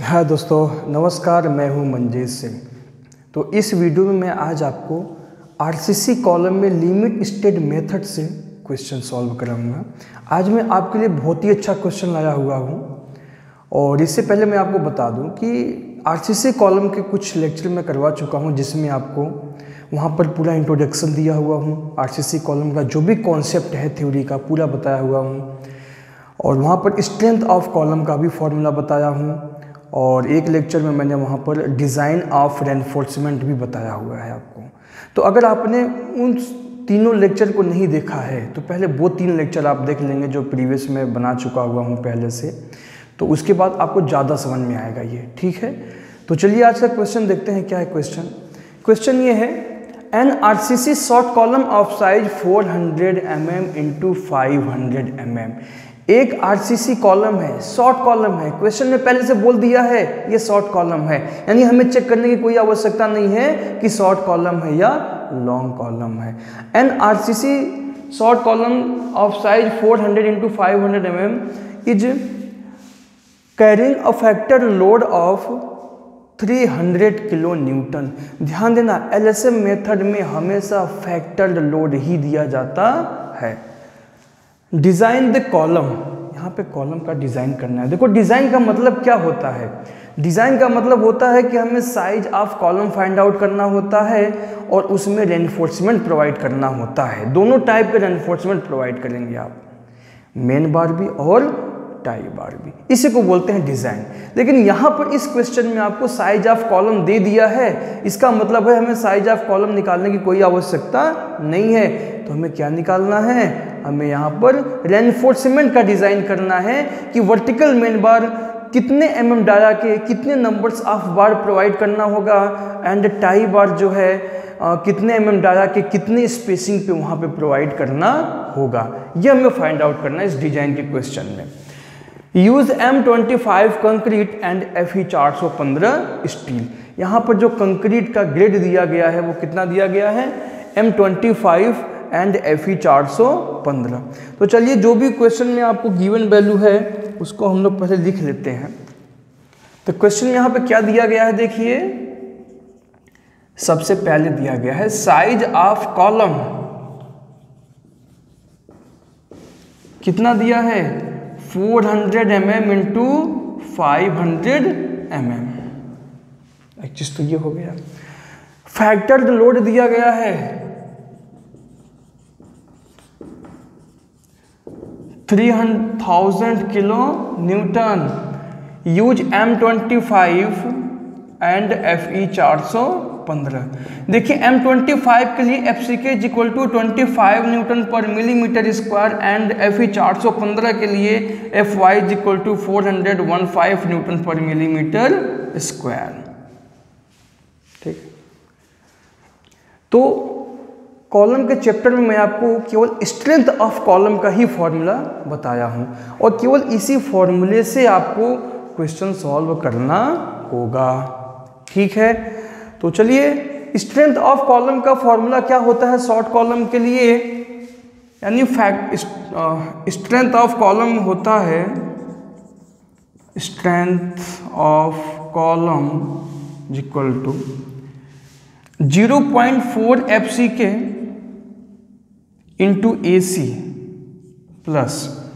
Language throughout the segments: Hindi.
हाँ दोस्तों नमस्कार, मैं हूँ मंजेश सिंह। तो इस वीडियो में मैं आज आपको आरसीसी कॉलम में लिमिट स्टेट मेथड से क्वेश्चन सॉल्व कराऊंगा। आज मैं आपके लिए बहुत ही अच्छा क्वेश्चन लाया हुआ हूँ। और इससे पहले मैं आपको बता दूँ कि आरसीसी कॉलम के कुछ लेक्चर मैं करवा चुका हूँ, जिसमें आपको वहाँ पर पूरा इंट्रोडक्शन दिया हुआ हूँ। आरसीसी कॉलम का जो भी कॉन्सेप्ट है थ्योरी का पूरा बताया हुआ हूँ, और वहाँ पर स्ट्रेंथ ऑफ कॉलम का भी फॉर्मूला बताया हूँ। और एक लेक्चर में मैंने वहाँ पर डिज़ाइन ऑफ रेनफोर्समेंट भी बताया हुआ है आपको। तो अगर आपने उन तीनों लेक्चर को नहीं देखा है तो पहले वो 3 लेक्चर आप देख लेंगे जो प्रीवियस में बना चुका हुआ हूँ पहले से, तो उसके बाद आपको ज़्यादा समझ में आएगा ये, ठीक है। तो चलिए आज का क्वेश्चन देखते हैं। क्या है क्वेश्चन ये है, an RCC short column of size 400 mm into 500 mm। एक आरसीसी कॉलम है, शॉर्ट कॉलम है। क्वेश्चन में पहले से बोल दिया है ये शॉर्ट कॉलम है, यानी हमें चेक करने की कोई आवश्यकता नहीं है कि शॉर्ट कॉलम है या लॉन्ग कॉलम है। An RCC short column of size 400 into 500 mm is carrying a factor load of 300 kilo newton. ध्यान देना, एलएसएम मेथड में हमेशा फैक्टर लोड ही दिया जाता है। डिज़ाइन द कॉलम, यहाँ पे कॉलम का डिज़ाइन करना है। देखो डिज़ाइन का मतलब क्या होता है। डिज़ाइन का मतलब होता है कि हमें size of column find out करना होता है और उसमें रेनफोर्समेंट प्रोवाइड करना होता है। दोनों टाइप के रेनफोर्समेंट प्रोवाइड करेंगे आप, मेन बार भी और टाई बार भी, इसी को बोलते हैं डिज़ाइन। लेकिन यहाँ पर इस क्वेश्चन में आपको साइज ऑफ कॉलम दे दिया है, इसका मतलब है हमें साइज ऑफ कॉलम निकालने की कोई आवश्यकता नहीं है। तो हमें क्या निकालना है, हमें यहाँ पर रेनफोर्समेंट का डिज़ाइन करना है कि वर्टिकल मेन बार कितने mm डाला के कितने नंबर्स ऑफ बार प्रोवाइड करना होगा, एंड टाई बार जो है कितने mm डाला के कितने स्पेसिंग पे वहाँ पे प्रोवाइड करना होगा। यह हमें फाइंड आउट करना है इस डिजाइन के क्वेश्चन में। Use M25 concrete and Fe 415 steel. यहाँ पर जो कंक्रीट का ग्रेड दिया गया है वो कितना दिया गया है, M25 एंड Fe 415। तो चलिए जो भी क्वेश्चन में आपको गिवन वैल्यू है उसको हम लोग पहले लिख लेते हैं। तो क्वेश्चन में यहाँ पे क्या दिया गया है, देखिए सबसे पहले दिया गया है साइज ऑफ कॉलम कितना दिया है, 400 mm इंटू 500 mm। एक चीज तो ये हो गया। फैक्टर लोड दिया गया है 300,000 kilo newton. Use M25 and Fe 415। देखिए M25 के लिए FCK is equal to 25 newton पर मिलीमीटर स्क्वायर एंड Fe 415 के लिए Fy is equal to 415 newton पर मिलीमीटर स्क्वायर। ठीक, तो कॉलम के चैप्टर में मैं आपको केवल स्ट्रेंथ ऑफ कॉलम का ही फॉर्मूला बताया हूं, और केवल इसी फॉर्मूले से आपको क्वेश्चन सॉल्व करना होगा, ठीक है। तो चलिए, स्ट्रेंथ ऑफ कॉलम का फॉर्मूला क्या होता है शॉर्ट कॉलम के लिए, यानी स्ट्रेंथ ऑफ कॉलम होता है strength of column equal to 0.4 FCK into AC plus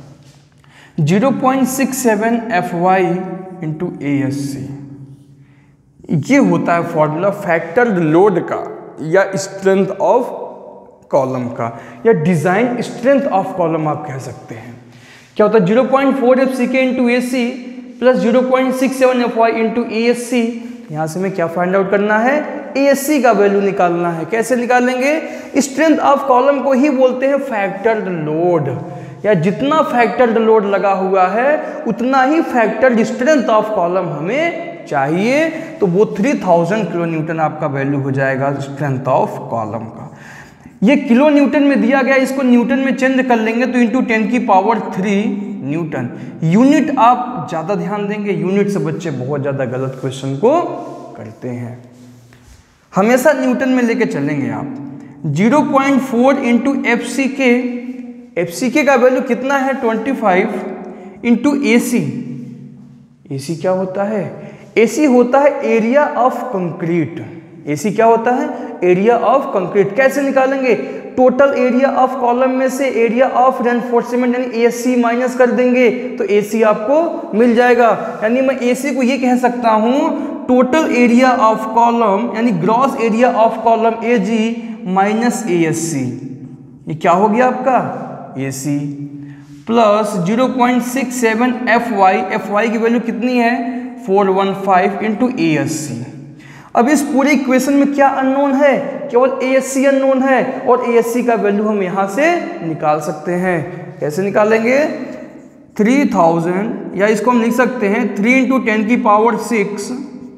0.67 FY into ASC। ये होता है फॉर्मूला फैक्टर लोड का या स्ट्रेंथ ऑफ कॉलम का, या डिजाइन स्ट्रेंथ ऑफ कॉलम आप कह सकते हैं। क्या होता है, 0.4 FCK into AC plus 0.67 FY into ASC। यहाँ से हमें क्या फाइंड आउट करना है, ASC का वैल्यू निकालना है। कैसे निकालेंगे, स्ट्रेंथ ऑफ कॉलम को ही बोलते हैं फैक्टर्ड लोड, या जितना फैक्टर्ड लोड लगा हुआ है उतना ही फैक्टर्ड स्ट्रेंथ ऑफ कॉलम हमें चाहिए। तो वो 3000 किलो न्यूटन आपका वैल्यू हो जाएगा स्ट्रेंथ ऑफ कॉलम का। ये किलो न्यूटन में दिया गया, इसको न्यूटन में चेंज कर लेंगे तो इंटू 10⁻³ न्यूटन। यूनिट आप ज़्यादा ध्यान देंगे, यूनिट से बच्चे बहुत ज़्यादा गलत क्वेश्चन को करते हैं। हमेशा न्यूटन में लेके चलेंगे आप। 0.4 इंटू FCK का वैल्यू कितना है 25 इंटू AC क्या होता है AC होता है एरिया ऑफ कंक्रीट। AC क्या होता है? Area of concrete. कैसे निकालेंगे? टोटल एरिया ऑफ कॉलम में से एरिया ऑफ रेनफोर्समेंट यानी AC माइनस कर देंगे तो AC आपको मिल जाएगा। यानी मैं AC को ये कह सकता हूं टोटल एरिया ऑफ कॉलम यानी gross area of column AG minus ASC। ये क्या हो गया आपका? AC प्लस 0.67 FY की वैल्यू कितनी है? 415 इंटू ASC। अब इस पूरे इक्वेशन में क्या अननोन है? केवल ASC अननोन है और ASC का वैल्यू हम यहां से निकाल सकते हैं। कैसे निकालेंगे? 3000 या इसको हम लिख सकते हैं 3 इंटू 10 की पावर 6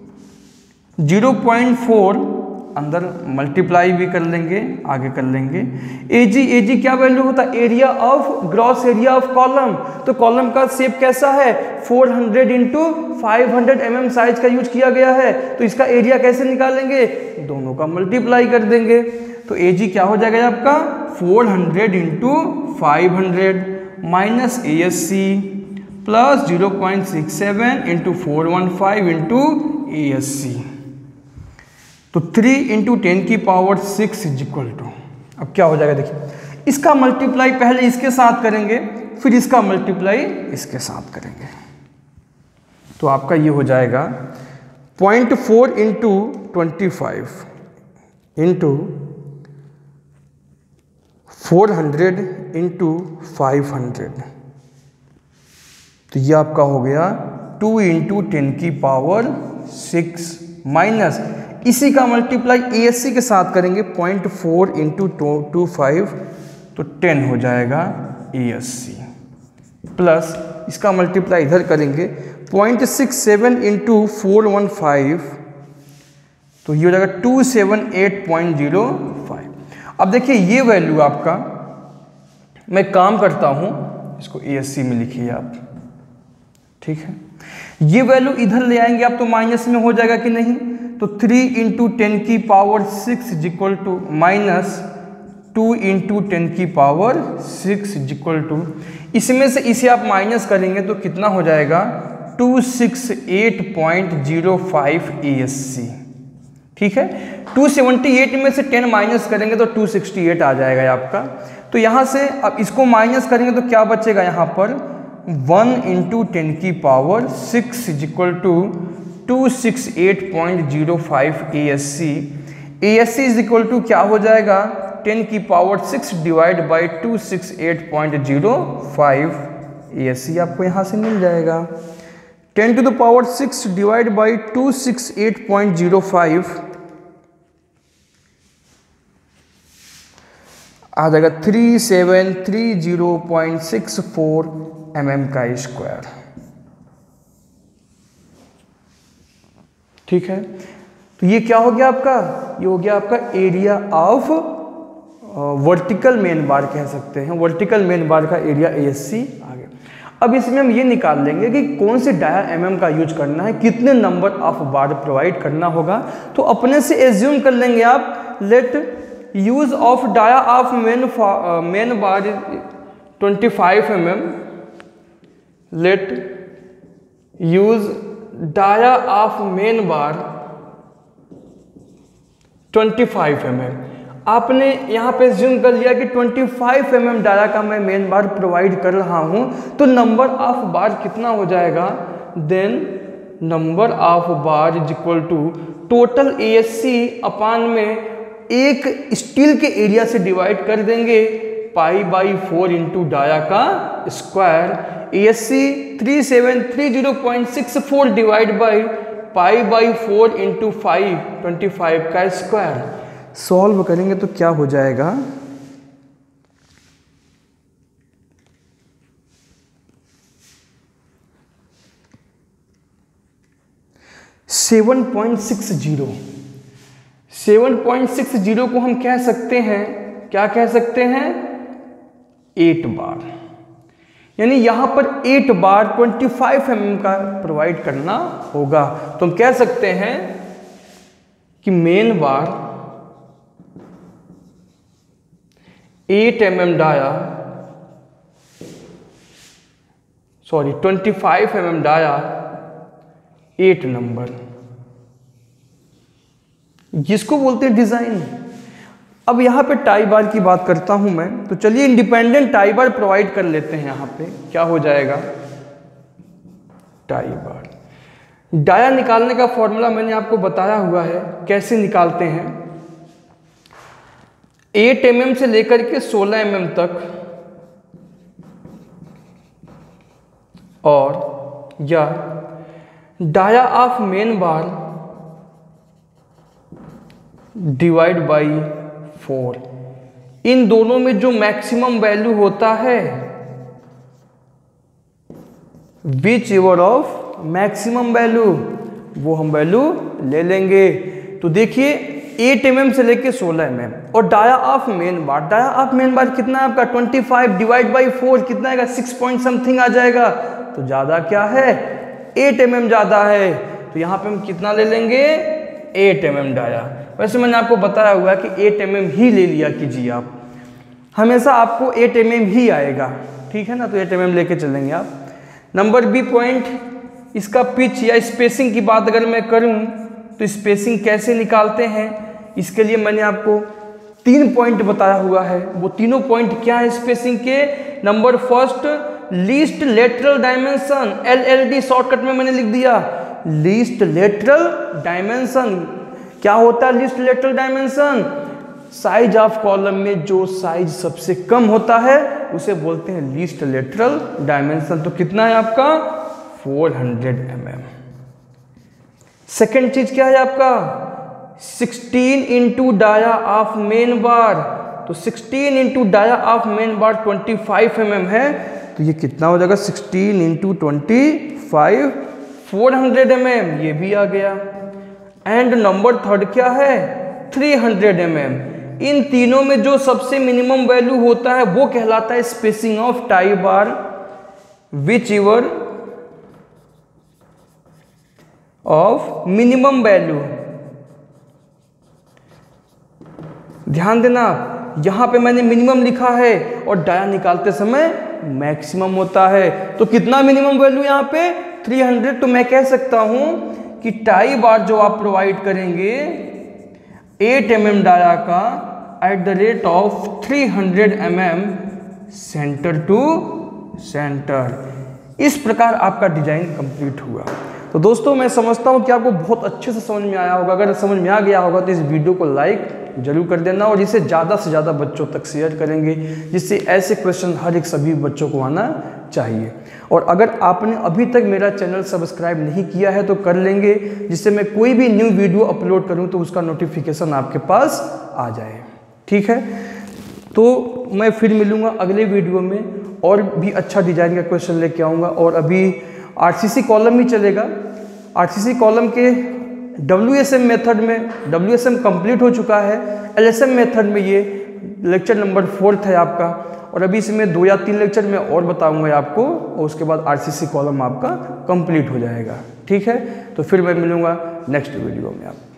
0.4 अंदर मल्टीप्लाई भी कर लेंगे, आगे कर लेंगे। AG क्या वैल्यू होता है? Area of gross area of column. तो कॉलम का शेप कैसा है? 400 इंटू 500 mm साइज का यूज किया गया है। तो इसका एरिया कैसे निकालेंगे? दोनों का मल्टीप्लाई कर देंगे। तो AG क्या हो जाएगा आपका? 400 into 500 minus ASC plus 0.67 into 415 into ASC। तो 3 इंटू 10 की पावर 6 इज इक्वल टू, अब क्या हो जाएगा देखिए, इसका मल्टीप्लाई पहले इसके साथ करेंगे फिर इसका मल्टीप्लाई इसके साथ करेंगे। तो आपका ये हो जाएगा 0.4 इंटू 25 इंटू 400 इंटू 500। तो ये आपका हो गया 2 इंटू 10 की पावर 6 माइनस इसी का मल्टीप्लाई ASC के साथ करेंगे 0.4 इंटू 25 तो 10 हो जाएगा ASC प्लस इसका मल्टीप्लाई इधर करेंगे 0.67 इंटू 415 तो ये हो जाएगा 278.05। अब देखिए ये वैल्यू आपका, मैं काम करता हूं इसको ASC में लिखिए आप, ठीक है। ये वैल्यू इधर ले आएंगे आप तो माइनस में हो जाएगा कि नहीं? तो 3 इंटू 10 की power 6 is equal to minus 2 into 10 की पावर 6 इज इक्वल टू, इसमें से इसे आप माइनस करेंगे तो कितना हो जाएगा? 268.05 ASC, ठीक है। 278 में से 10 माइनस करेंगे तो 268 आ जाएगा आपका। तो यहाँ से अब इसको माइनस करेंगे तो क्या बचेगा यहाँ पर? 1 इंटू 10 की power 6 is equal to 268.05 ASC। ASC is equal to क्या हो जाएगा? 10 की पावर 6 डिवाइड बाई 268.05 ASC आपको यहाँ से मिल जाएगा। 10 to the power 6 divide by 268.05 आ जाएगा 3730.64 mm का स्क्वायर, ठीक है। तो ये क्या हो गया आपका? ये हो गया आपका area of vertical main bar कह सकते हैं, वर्टिकल मेन बार का एरिया ASC आ गया। अब इसमें हम ये निकाल लेंगे कि कौन से डाया MM का यूज करना है, कितने नंबर ऑफ बार प्रोवाइड करना होगा। तो अपने से एज्यूम कर लेंगे आप, let use of dia of main bar 25 mm, let use dia of main bar 25 mm। आपने यहाँ पे ज्यूम कर लिया कि 25 mm डाया का मैं मेन बार प्रोवाइड कर रहा हूँ, तो नंबर ऑफ बार कितना हो जाएगा? Then number of bar is equal to total ASC upon में एक स्टील के एरिया से डिवाइड कर देंगे π/4 इंटू डाया का square. ASC 3730.64 divide by π/4 into 25 का स्क्वायर। सॉल्व करेंगे तो क्या हो जाएगा? 7.60 को हम कह सकते हैं, क्या कह सकते हैं? 8 बार, यानी यहां पर 8 बार 25 mm का प्रोवाइड करना होगा। तो हम कह सकते हैं कि main bar 8 mm dia, sorry 25 mm dia 8 number, जिसको बोलते हैं डिजाइन। अब यहाँ पे टाई बार की बात करता हूं मैं, तो चलिए इंडिपेंडेंट टाई बार प्रोवाइड कर लेते हैं। यहाँ पे क्या हो जाएगा, टाई बार। डाया निकालने का फॉर्मूला मैंने आपको बताया हुआ है, कैसे निकालते हैं। 8 mm से लेकर के 16 mm तक, और या dia of main bar divide by 4, इन दोनों में जो मैक्सिमम वैल्यू होता है, whichever of maximum value, वो हम वैल्यू ले लेंगे। तो देखिए 8 mm से लेके 16 mm, और dia of main bar, dia of main bar कितना है आपका 25 डिवाइड बाई 4 कितना आएगा 6 पॉइंट समथिंग आ जाएगा। तो ज्यादा क्या है, 8 mm ज्यादा है, तो यहाँ पे हम कितना ले लेंगे 8 mm डाया। वैसे मैंने आपको बताया हुआ है कि 8 mm ही ले लिया कीजिए, आप हमेशा आपको 8 mm ही आएगा, ठीक है ना। तो 8 mm लेके चलेंगे आप। नंबर बी पॉइंट, इसका पिच या स्पेसिंग की बात अगर मैं करूं तो स्पेसिंग कैसे निकालते हैं, इसके लिए मैंने आपको 3 पॉइंट बताया हुआ है। वो तीनों पॉइंट क्या है स्पेसिंग के। Number first, least lateral dimension, LLD shortcut में मैंने लिख दिया, लीस्ट लेटरल डायमेंशन। क्या होता है least lateral dimension, size of column में जो साइज सबसे कम होता है उसे बोलते हैं लीस्ट लेटरल डायमेंशन। तो कितना है आपका 400 mm। सेकेंड चीज क्या है आपका 16 into dia of main bar. तो 16 into dia of main bar 25 mm है, तो ये कितना हो जाएगा 16 इंटू 25 400 mm, ये भी आ गया। एंड नंबर थर्ड क्या है 300 mm। इन तीनों में जो सबसे मिनिमम वैल्यू होता है वो कहलाता है spacing of tie bar, whichever of minimum value. ध्यान देना, यहां पे मैंने मिनिमम लिखा है और डाया निकालते समय मैक्सिमम होता है। तो कितना मिनिमम वैल्यू यहां पे 300। तो मैं कह सकता हूं कि टाई बार जो आप प्रोवाइड करेंगे 8 mm डाया का at the rate of 300 mm centre to centre. इस प्रकार आपका डिजाइन कंप्लीट हुआ। तो दोस्तों मैं समझता हूं कि आपको बहुत अच्छे से समझ में आया होगा। अगर समझ में आ गया होगा तो इस वीडियो को लाइक जरूर कर देना और इसे ज़्यादा से ज़्यादा बच्चों तक शेयर करेंगे, जिससे ऐसे क्वेश्चन हर एक सभी बच्चों को आना चाहिए। और अगर आपने अभी तक मेरा चैनल सब्सक्राइब नहीं किया है तो कर लेंगे, जिससे मैं कोई भी न्यू वीडियो अपलोड करूं तो उसका नोटिफिकेशन आपके पास आ जाए, ठीक है। तो मैं फिर मिलूंगा अगले वीडियो में और भी अच्छा डिजाइन का क्वेश्चन लेके आऊँगा। और अभी RCC कॉलम ही चलेगा। RCC कॉलम के WSM मेथड में WSM कंप्लीट हो चुका है, LSM मेथड में ये लेक्चर नंबर 4 है आपका। और अभी इसमें 2 या 3 लेक्चर में और बताऊंगा आपको, और उसके बाद RCC कॉलम आपका कंप्लीट हो जाएगा, ठीक है। तो फिर मैं मिलूंगा नेक्स्ट वीडियो में आप।